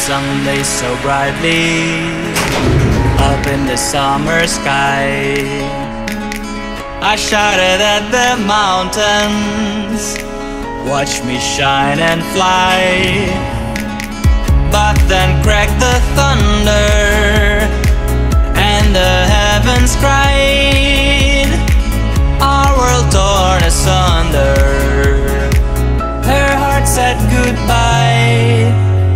Sunday so brightly up in the summer sky. I shouted at the mountains, watch me shine and fly. But then cracked the thunder and the heavens cried, our world torn asunder. Her heart said goodbye.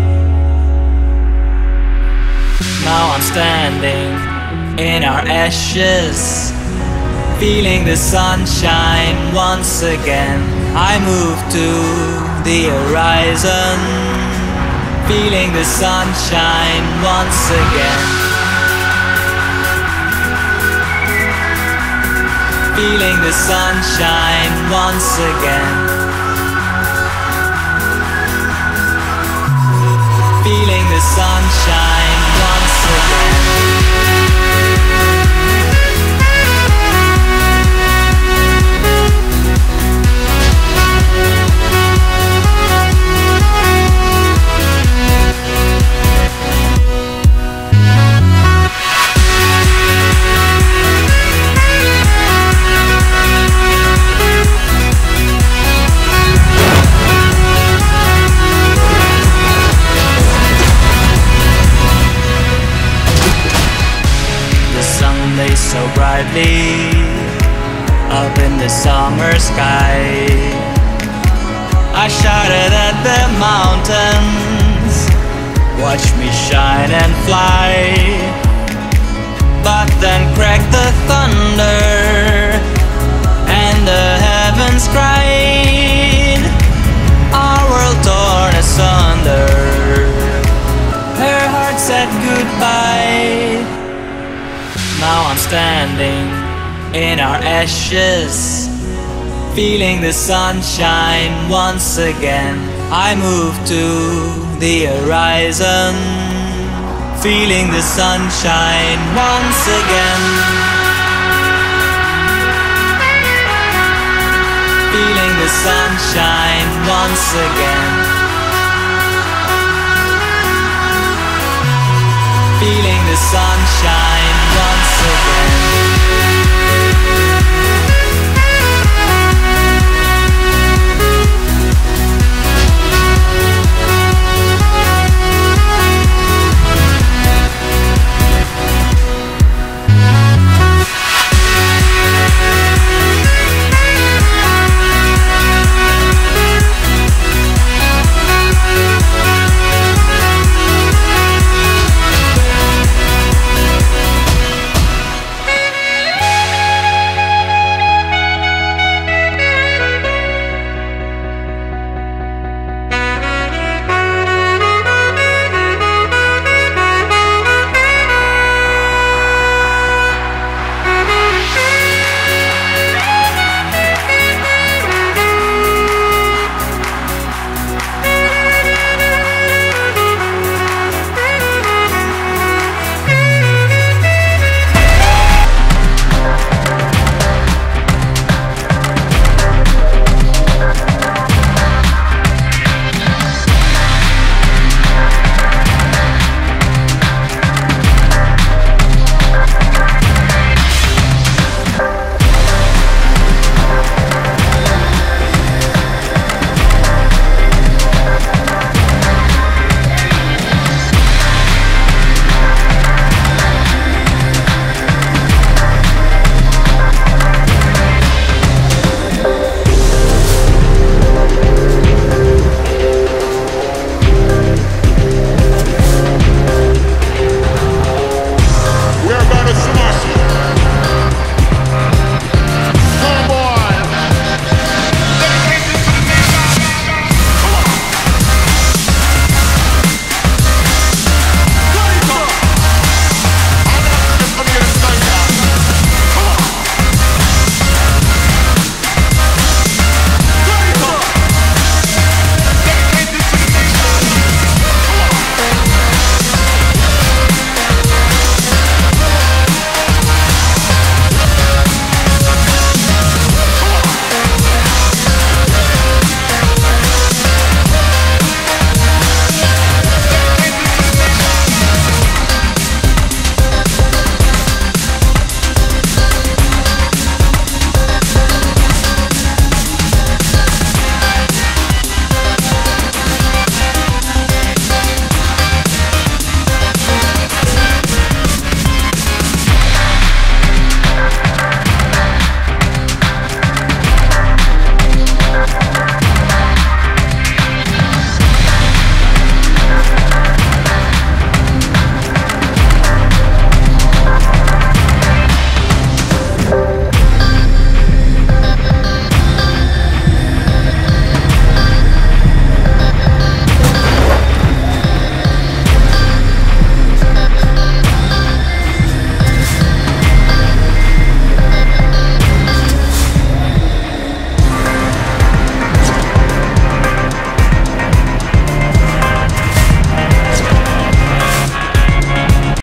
Now I'm standing in our ashes, feeling the sunshine once again. I move to the horizon, feeling the sunshine once again. Feeling the sunshine once again. Feeling the sunshine once again. So brightly up in the summer sky. I shouted at the mountains, watch me shine and fly. But then cracked the thunder and the heavens cried, our world torn asunder. Her heart said goodbye. Now I'm standing in our ashes, feeling the sunshine once again. I move to the horizon, feeling the sunshine once again. Feeling the sunshine once again. Feeling the sunshine